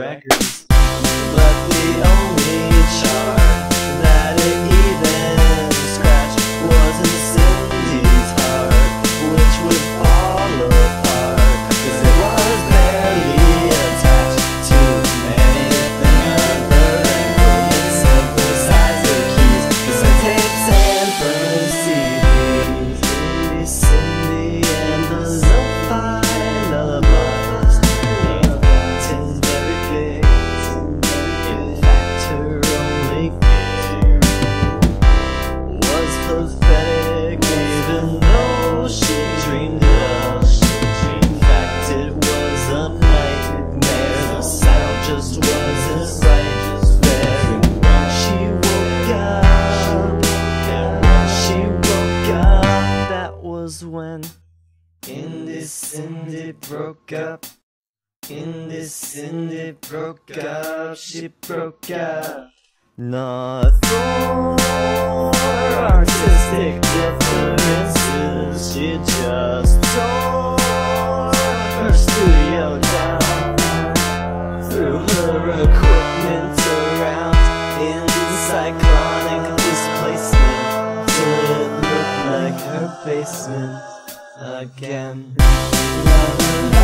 records, but the only chart that it even scratched was in Cindy's heart, which would fall apart, cause it was barely attached to anything other than synthesize the keys, cassette tapes and permanent CDs. Cindy and the lo-fi lullabies, very big. In fact, her only was pathetic, even though she dreamed it up. In fact, it was a nightmare. The sound just wasn't right there. And when she woke up, that was when Cindy broke up. Cindy broke up, she broke up. Not for artistic differences, she just tore her studio down, threw her equipment around in cyclonic displacement till it looked like her basement again.